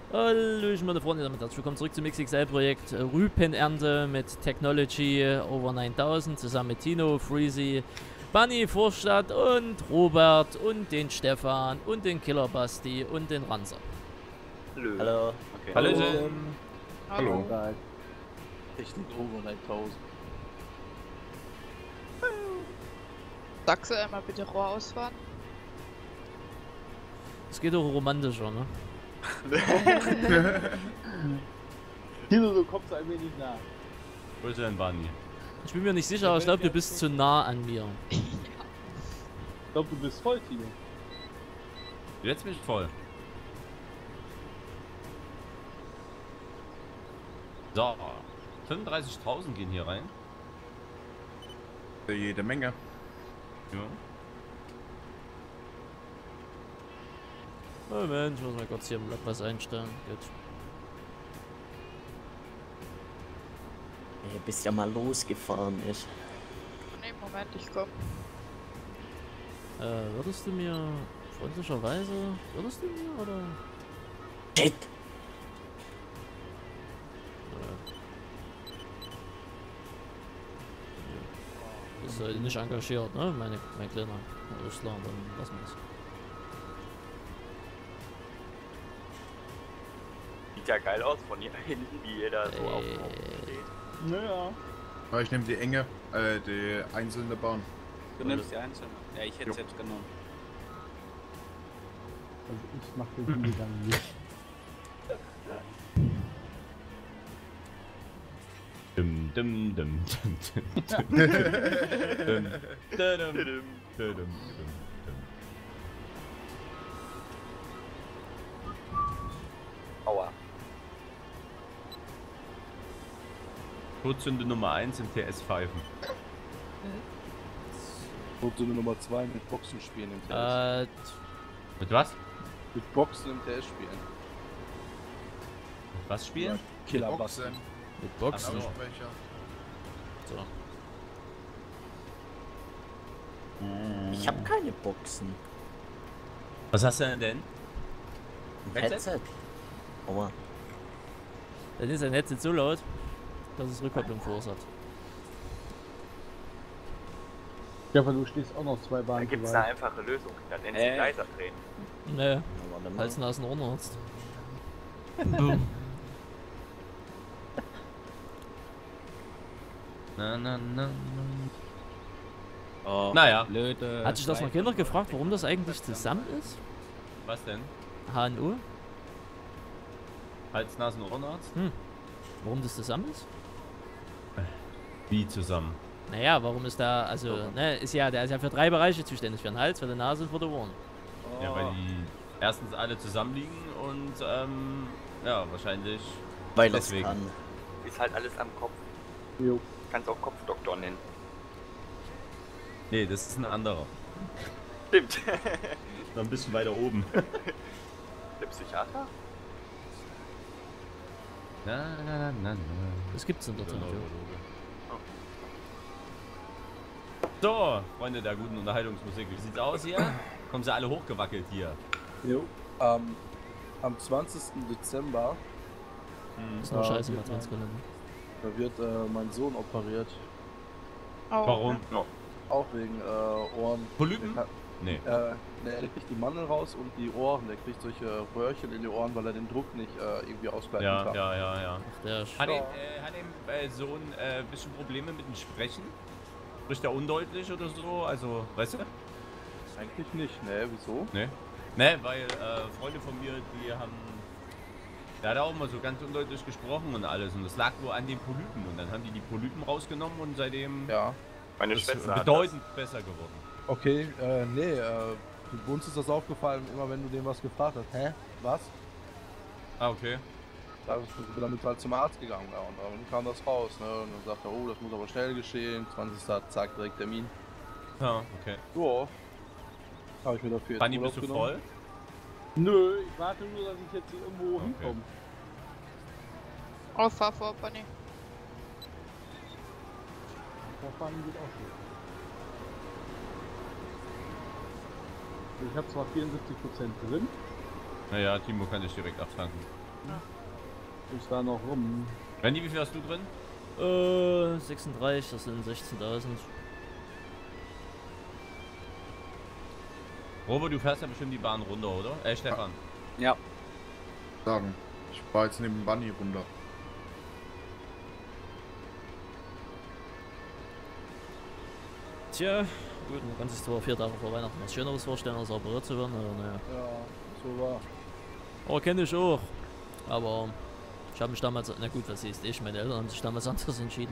Hallöchen meine Freunde, damit herzlich willkommen zurück zum XXL-Projekt Rübenernte mit Technology Over 9000 zusammen mit Tino, Freezy, Bunny, Vorstadt und Robert und den Stefan und den Killer Basti und den Ranzer. Hallo. Hallo. Okay. Hallo. Hallo. Technik Over 9000. Sachse, einmal bitte Rohr ausfahren. Es geht auch romantischer, ne? Tino, du kommst ein wenig nah. Wo ist denn Bunny? Ich bin mir nicht sicher, aber ich glaube, du bist zu nah an mir. Ich glaube, du bist voll, Tino. Jetzt bin ich voll. So. 35.000 gehen hier rein. Jede Menge. Ja. Moment, ich muss mal kurz hier im Log was einstellen. Gut. Bis ja mal losgefahren ist. Nee, Moment, ich komm. Würdest du mir freundlicherweise, oder? Shit! Bist du nicht engagiert, ne? Mein kleiner Russland, dann lassen wir es. Sieht ja geil aus von hier hinten, wie jeder so auf dem steht. Naja. Aber ich nehme die enge, die einzelne Bahn. Du nimmst die einzelne. Ja, ich hätte es jetzt genommen. Also ich mach den Hingegangen nicht. Dum, dum, dum, dum, dum, dum, dum, dum, dum. Aua. Todsünde Nummer 1 im TS-Pfeifen. Todsünde Nummer 2 mit Boxen spielen im TS. Mit was? Mit Boxen im TS spielen. Mit was spielen? Killer Boxen, Boxen. Mit Boxen. Lautsprecher. So. Ich habe keine Boxen. Was hast du denn? Ein Headset. Aua. Dann ist ein Headset so laut, dass es Rückkopplung verursacht. Stefan, du stehst auch noch 2 Da Bahnen gibt es zu eine weit. einfache Lösung. Dann nennt sie leiser drehen. Nee, Na, warte mal. Hals, Nasen, Ohrenarzt. Boom. Na, na, na, na. Oh, Naja. blöde. Hat sich das noch keiner gefragt, warum das eigentlich zusammen ist? Was denn? HNO? Hals, Nasen, Ohrenarzt? Warum das zusammen ist? Wie zusammen? Naja, warum ist da, also, ne, der ist ja für 3 Bereiche zuständig, für den Hals, für die Nase und für die Ohren. Ja, weil die erstens alle zusammenliegen und ja, wahrscheinlich Weil deswegen. es kann. Ist halt alles am Kopf. Jo. Kannst auch Kopfdoktor nennen. Nee, das ist ein anderer. Stimmt. Noch ein bisschen weiter oben. Der Psychiater? Na, na, na, na, na. Das gibt's in der Tat. So, Freunde der guten Unterhaltungsmusik, wie sieht's aus hier? Kommen sie alle hochgewackelt hier? Jo. Am 20. Dezember, Das ist nur Scheiße mit 20 Minuten. da wird mein Sohn operiert. Oh, Warum? Auch wegen Ohren. Polypen? Nee. Der kriegt die Mandel raus und die Ohren. Der kriegt solche Röhrchen in die Ohren, weil er den Druck nicht irgendwie ausgleichen Ja, kann. ja. Ach, der ist Hat dem Sohn ein bisschen Probleme mit dem Sprechen? Spricht er undeutlich oder so? Also, weißt du? Eigentlich nicht, ne? Wieso? Nee. Ne, weil Freunde von mir, die haben. Der hat auch mal so ganz undeutlich gesprochen und alles. Und das lag wohl an den Polypen. Und dann haben die Polypen rausgenommen und seitdem Ja. Meine ist Schwester hat bedeutend besser geworden. Okay, nee, uns ist das aufgefallen, immer wenn du dem was gefragt hast. Hä? Was? Ah, okay. Da bin damit halt zum Arzt gegangen, ja, und dann kam das raus, ne? Und dann sagt er, oh, das muss aber schnell geschehen. 20. zack, direkt Termin. Ja, okay. Ja. Habe ich mir dafür jetzt Fanny, Urlaub bist du genommen. voll? Nö, ich warte nur, dass ich jetzt hier irgendwo Okay. hinkomme. Oh, fahr vor, Bunny. Vorfahren geht auch schon. Ich habe zwar 74% drin. Naja, Timo kann dich direkt abtanken. Ist da noch rum. Randy, wie viel hast du drin? 36, das sind 16.000. Robert, du fährst ja bestimmt die Bahn runter, oder? Stefan. Ja. Sagen. Ich war jetzt neben Bunny runter. Tja, gut, man kann sich zwar 4 Tage vor Weihnachten was Schöneres vorstellen, als operiert zu werden, aber naja. Ja, so war. Aber kenne ich auch. Aber ich habe mich damals, na gut, was ist ich, meine Eltern haben sich damals anders entschieden.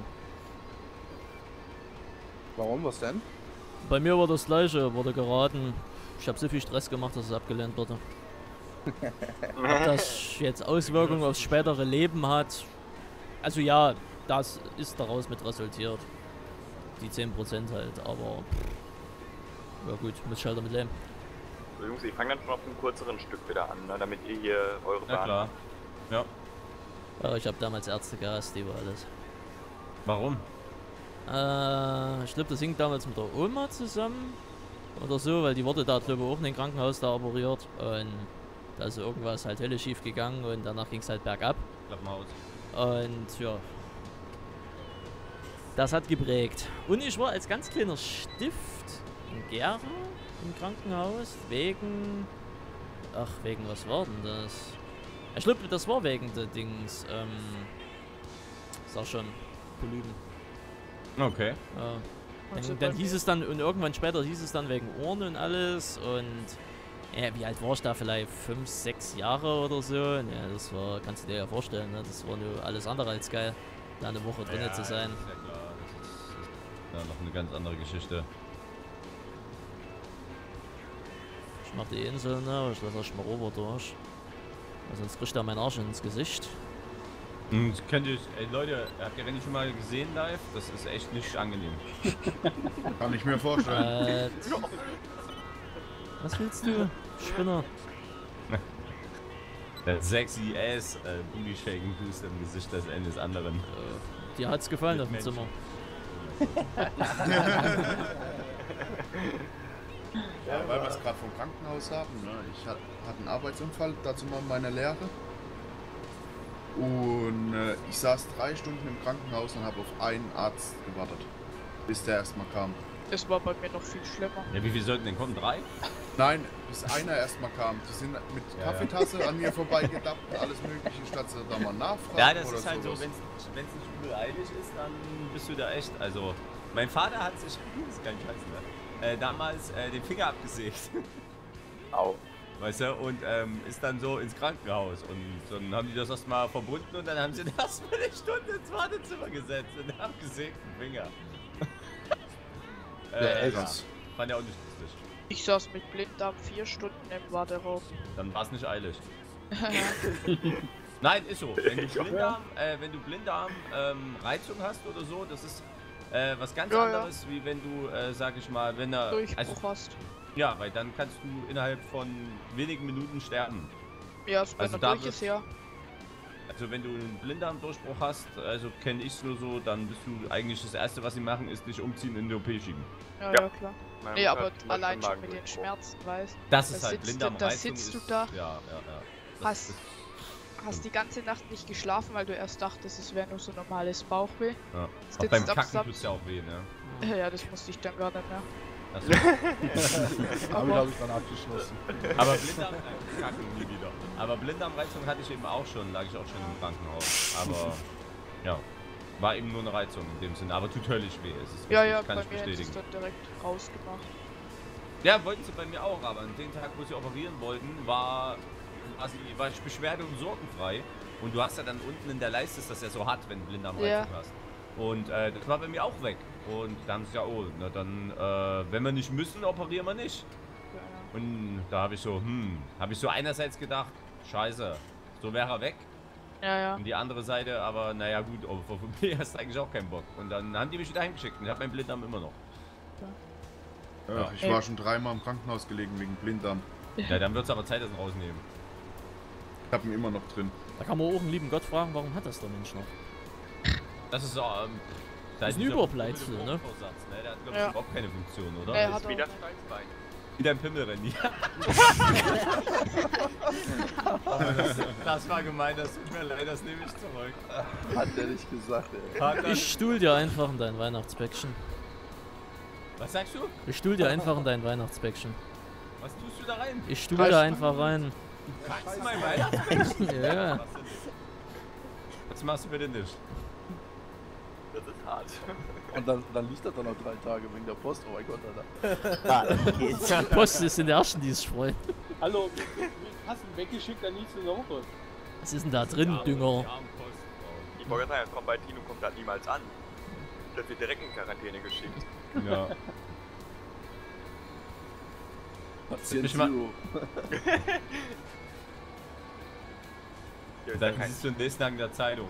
Warum, was denn? Bei mir war das gleiche, wurde geraten. Ich habe so viel Stress gemacht, dass es abgelehnt wurde. Ob das jetzt Auswirkungen aufs spätere Leben hat, also ja, das ist daraus mit resultiert. Die 10% halt, aber ja gut, muss ich halt damit leben. So, Jungs, ich fange dann schon auf einem kürzeren Stück wieder an, ne, damit ihr hier eure Ja Bahn klar. Ja. Ja, ich habe damals Ärzte gehasst, die war alles. Warum? Ich glaube, das hing damals mit der Oma zusammen oder so, weil die wurde da, glaube ich, auch in den Krankenhaus da operiert und da ist irgendwas halt helle schief gegangen und danach ging es halt bergab. Klapp mal aus. Und ja, das hat geprägt. Und ich war als ganz kleiner Stift in Gera im Krankenhaus wegen, wegen was war denn das? Ich glaube, das war wegen der Dings, sag schon, Polypen. Okay. Dann hieß es dann, und irgendwann später hieß es dann wegen Ohren und alles und wie alt war ich da? Vielleicht 5, 6 Jahre oder so. Ja, das war, kannst du dir ja vorstellen, ne? Das war nur alles andere als geil, da eine Woche drinnen zu sein. Das ist ja klar. Das ist noch eine ganz andere Geschichte. Ich mach die Insel, ne? Aber ich lasse erst mal Robert durch. Weil sonst kriegt er meinen Arsch ins Gesicht. Und könnt ihr, Leute, habt ihr Randy schon mal gesehen live? Das ist echt nicht angenehm. Kann ich mir vorstellen. Was willst du? Spinner. Der sexy ass Booty Shaking Boost im Gesicht des eines anderen. Dir hat's gefallen auf dem Menschen. Zimmer. Ja, weil wir es gerade vom Krankenhaus haben. Ne? Ich hatte einen Arbeitsunfall, dazu mal in meiner Lehre. Und ich saß 3 Stunden im Krankenhaus und habe auf einen Arzt gewartet, bis der erstmal kam. Das war bei mir noch viel schlimmer. Ja, wie viel sollten denn kommen? 3? Nein, bis einer erstmal kam. Die sind mit Ja, Kaffeetasse an mir vorbeigedappt und alles mögliche, statt sie da mal nachfragen. Ja, das oder ist halt sowas. so, wenn es nicht übel eilig ist, dann bist du da echt. Also, mein Vater hat sich, das ist kein Scheiß, ne? Damals den Finger abgesägt. Au. Weißt du, und ist dann so ins Krankenhaus. Und dann haben die das erstmal verbunden und dann haben sie ihn erstmal eine Stunde ins Wartezimmer gesetzt und den abgesägten Finger. Ja, fand ja auch nicht lustig. Ich saß mit Blinddarm 4 Stunden im Warteraum. Dann war es nicht eilig. Nein, ist so. Wenn du Blinddarm Reizung hast oder so, das ist was ganz anderes, wie wenn du, sag ich mal, wenn er... Durchbruch hast. Ja, weil dann kannst du innerhalb von wenigen Minuten sterben. Ja, es Also also da durch ist ja. Also wenn du einen Blinddarmdurchbruch hast, also kenne ich es nur so, dann bist du eigentlich das Erste, was sie machen, ist dich umziehen in die OP schieben. Ja, Ja. ja klar. Meine Nee, Mutter aber hat zum Beispiel allein schon einen mit den Magendurchbruch. Schmerzen, weißt Das Da ist halt sitzt du- da Blinddarmreizung. sitzt du ist, da. Ja. Das Hast- ist- Hast die ganze Nacht nicht geschlafen, weil du erst dachtest, es wäre nur so normales Bauchweh. Ja. Sitzt Auch beim am Kacken Samstag- tut's ja auch weh, ne? Ja, das musste ich dann gar nicht mehr. Achso. Damit habe ich dann abgeschlossen. Aber Kacken nie wieder. Aber Blinddarmreizung hatte ich eben auch schon, lag ich auch schon im Krankenhaus. Aber ja, war eben nur eine Reizung in dem Sinne. Aber tut höllisch weh. Es ist Ja, richtig, ja, kann bei ich mir hätte es bestätigen. dann direkt rausgemacht. Ja, wollten sie bei mir auch, aber an dem Tag, wo sie operieren wollten, war ich beschwerde- und sorgenfrei. Und du hast ja dann unten in der Leiste, ist das ja so hart, wenn du Blinddarmreizung hast. Und das war bei mir auch weg. Und da haben sie ja, oh, na dann, wenn wir nicht müssen, operieren wir nicht. Ja. Und da habe ich so einerseits gedacht, scheiße, so wäre er weg. Ja, ja. Und die andere Seite, aber naja gut, aber von mir hast du eigentlich auch keinen Bock. Und dann haben die mich wieder heimgeschickt und ich habe meinen Blinddarm immer noch. Ja, ich war schon 3-mal im Krankenhaus gelegen wegen Blinddarm. Ja, dann wird es aber Zeit, dass wir ihn rausnehmen. Ich hab ihn immer noch drin. Da kann man auch einen lieben Gott fragen, warum hat das der Mensch noch? Das ist Das ist ein Überbleibsel, ne? Der hat, glaube ich, Ja. überhaupt keine Funktion, oder? Nee, Das hat ist er Wie das auch. Steinsbein. Wie dein Pimmel, Randy. Das war gemein, das tut mir leid, das nehme ich zurück. Hat der nicht gesagt, ey. Ich stuhl dir einfach in dein Weihnachtsbäckchen. Was sagst du? Ich stuhl dir einfach in dein Weihnachtsbäckchen. Was tust du da rein? Ich stuhl da einfach rein. Kackst du mein Weihnachtsbäckchen? Ja. Was machst du bitte nicht? Das ist hart. Und dann liegt das dann noch 3 Tage wegen der Post. Oh mein Gott, Alter. Ah, geht's. Die Post ist in der ersten, die sich freuen. Hallo, hast du ihn weggeschickt, dann nie zur Woche. Was ist denn da drin, Dünger? Ich wollte sagen, das kommt bei Tino kommt halt niemals an. Das wird direkt in Quarantäne geschickt. Ja. Patient Ich mach- Zero. Dann siehst du den nächsten Tag in der Zeitung.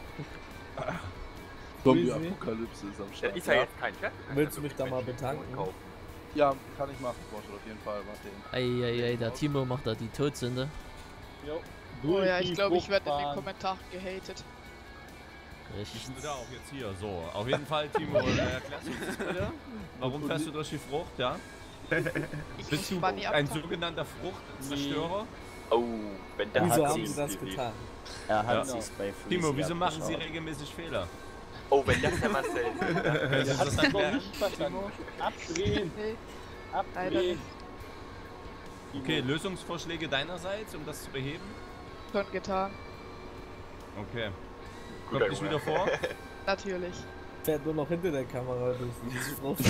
Zombie-Apokalypse ist am Das Start. ist ja jetzt kein Scherz. Willst du mich da mal bedanken? Ja, kann ich machen, Vorschlag auf jeden Fall. Mach den. Eieiei, der Timo macht da die Todsünde. Jo. Oh ja, ich glaube, ich werde in den Kommentaren gehatet. Richtig. Ich bin da auch jetzt hier. So, auf jeden Fall, Timo, erklärst du uns das bitte? Warum fährst du durch die Frucht, ja? Ich Bist du Bunny ein abfangen. sogenannter Fruchtzerstörer? Oh, wenn der Wieso hat haben sie sie das getan? Er hat Ja. sich's bei Freezy Timo, wieso machen sie abgeschaut. regelmäßig Fehler? Oh, wenn das der Marcel ist. Kannst du Hat das es doch erklären? nicht verstanden. Abdrehen, Nee, leider abdrehen. nicht. Okay, Lösungsvorschläge deinerseits, um das zu beheben? Schon getan. Okay. Guter Kommt nicht Junge. wieder vor? Natürlich. Fährt nur noch hinter der Kamera durch dieses Frucht.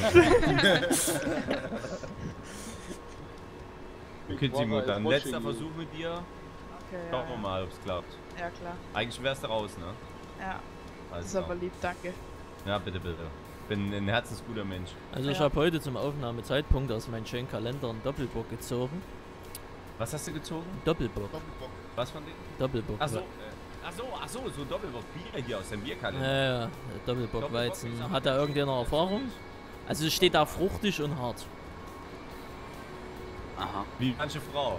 Okay, Timo, dann letzter Versuch mit dir. Okay, ja. Schauen wir mal, ob es klappt. Ja, klar. Eigentlich wärst du raus, ne? Ja, das Alles ist aber klar. lieb, danke. Ja, bitte, bitte. Bin ein herzensguter Mensch. Also ich Ja. habe heute zum Aufnahmezeitpunkt aus meinem schönen Kalender einen Doppelbock gezogen. Was hast du gezogen? Doppelbock. Was von denen? Doppelbock. Achso, so Doppelbock Bier hier aus dem Bierkalender. Ja, ja, Doppelbock Weizen. Hat da irgendjemand Erfahrung? Also es steht da fruchtig und hart. Aha. Wie manche Frau.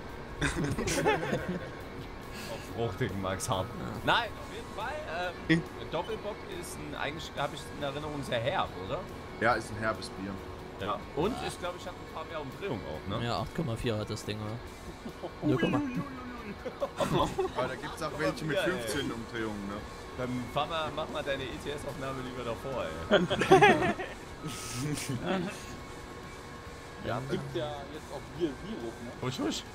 Auf fruchtigen Max Hart. Nein, auf jeden Fall. Doppelbock ist eigentlich, habe ich in Erinnerung, sehr herb, oder? Ja, ist ein herbes Bier. Ja. Und ich glaube, ich habe ein paar mehr Umdrehungen auch, ne? Ja, 8,4 hat das Ding, oder? 0, Aber da gibt es auch welche mit Ja, ey. 15 Umdrehungen, ne? Dann mach mal deine ETS-Aufnahme lieber davor, ey. Ja, gibt ja jetzt auch Bier-Virus, ne? Husch, husch.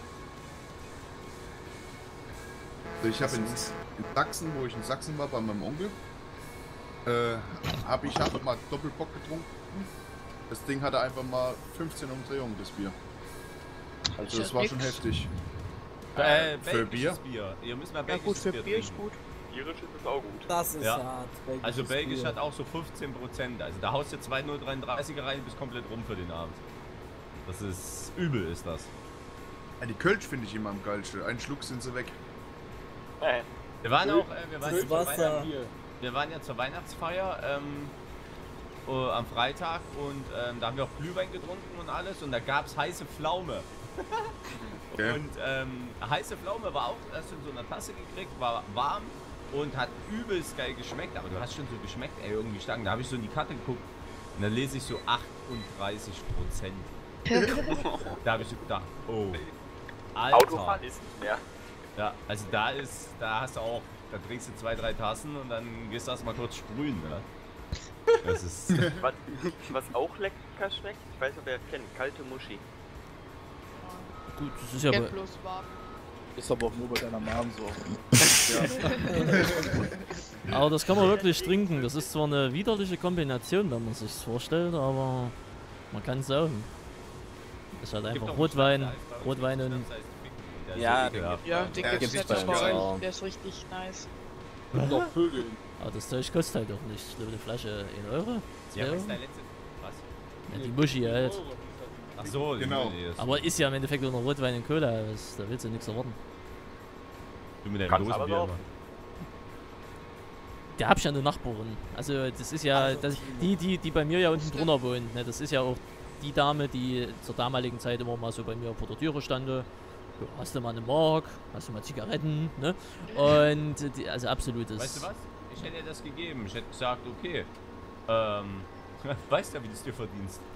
Also ich habe in Sachsen, wo ich in Sachsen war, bei meinem Onkel, habe ich mal Doppelbock getrunken. Das Ding hatte einfach mal 15 Umdrehungen, das Bier. Also das war schon heftig. Für Bier? Belgisches Bier. Ihr müsst mal Ja gut, belgisches für Bier Bier ist trinken. gut. Irisch ist es auch gut. Das ist Ja. hart. Also Belgisch hat auch so 15%. Also da haust du 2 0,33er rein, bist komplett rum für den Abend. Das ist übel, ist das. Ja, die Kölsch finde ich immer am geilsten. Einen Schluck sind sie weg. Wir waren auch, wir waren ja zur Weihnachtsfeier am Freitag und da haben wir auch Glühwein getrunken und alles und da gab es heiße Pflaume. Okay. Und heiße Pflaume war auch erst in so einer Tasse gekriegt, war warm und hat übelst geil geschmeckt, aber du hast schon so geschmeckt, ey, irgendwie stark. Da habe ich so in die Karte geguckt und da lese ich so 38%. Da habe ich so gedacht, oh, Alter. Autofahren ist nicht mehr. Ja, also da hast du auch, da trinkst du 2, 3 Tassen und dann gehst du erstmal kurz sprühen, ne? Das ist. Was auch lecker schmeckt, ich weiß nicht, ob ihr das kennt, kalte Muschi. Gut, das ist ja Kennt aber, bloß warm. Ist aber auch nur bei deiner Mom so. aber das kann man wirklich trinken. Das ist zwar eine widerliche Kombination, wenn man sich vorstellt, aber man kann es sagen. Ist halt einfach Rotwein und Ja, Ja, den Ja, gibt's gibt's nicht bei uns bei auch. euch. Der ist richtig nice. Und auch Vögel. aber das Zeug kostet halt auch nicht. Ich glaube, eine Flasche 1 Euro. 2 Ja, was Euro. ist dein letzte. Was? Ja, die Muschi halt. Ach so, Genau. Nee, das Aber ist ja im Endeffekt nur noch Rotwein und Cola. Da willst du nichts erwarten. du mit deinem Kannst aber Dosenbier. drauf. Mann. Der hab ich ja eine Nachbarin. Also das ist ja die bei mir ja unten drunter wohnt. Ne? Das ist ja auch die Dame, die zur damaligen Zeit immer mal so bei mir vor der Türe stand. Ja, hast du mal eine Mark? Hast du mal Zigaretten? Ne? Und also absolutes. Weißt du was? Ich hätte dir das gegeben. Ich hätte gesagt, okay, weißt ja, wie du es dir verdienst.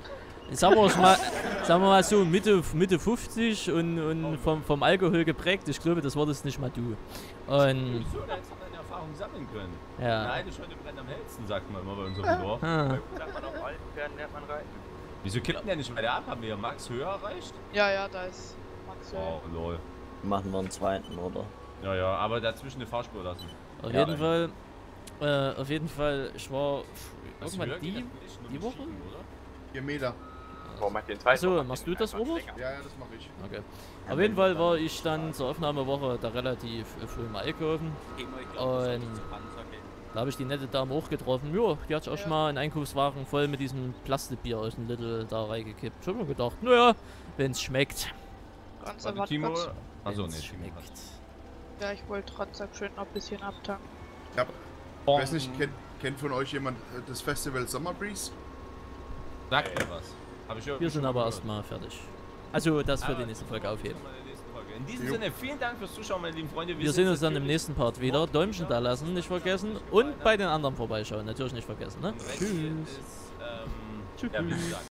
Sagen wir mal so Mitte 50 und vom Alkohol geprägt. Ich glaube, das war das nicht mal du. Und So, da hättest du deine Erfahrung sammeln können. ja. Eine halbe Stunde brennt am hellsten, sagt man immer bei unserem Dorf. Ah. Sagt man auf alten Pferden lernt man reiten. Wieso kippt der nicht weiter ab? Haben wir ja Max höher erreicht? Ja, da ist Max. Oh, lol. Machen wir einen zweiten, oder? Ja, aber dazwischen eine Fahrspur lassen. Auf jeden Fall, ich war irgendwann die Woche? 4 Meter. Warum macht ihr den zweiten? Achso, machst du das, Robert? Ja, das mache ich. Okay. Auf jeden Fall war ich dann zur Aufnahmewoche da relativ früh im Einkaufen. Und da habe ich die nette Dame auch getroffen. Ja, die hat auch schon mal einen Einkaufswagen voll mit diesem Plastikbier aus dem Lidl da reingekippt. Ich hab mir gedacht, naja, wenn's schmeckt. Ganz Warte, Timo. kurz. Achso, Wenn's nee, Timo schmeckt. hat. Ja, ich wollte Ranzak schön noch ein bisschen abtanken. Ja. Ich weiß nicht, kennt von euch jemand das Festival Summer Breeze? Sag mir was. Hab ich Wir sind aber erstmal fertig. Also das für die nächste Folge aufheben. In diesem Sinne, vielen Dank fürs Zuschauen, meine lieben Freunde. Wir sehen uns dann im nächsten Part wieder. Däumchen da lassen, nicht vergessen. Und bei den anderen vorbeischauen, natürlich nicht vergessen. Ne? Tschüss. Ja, wie gesagt.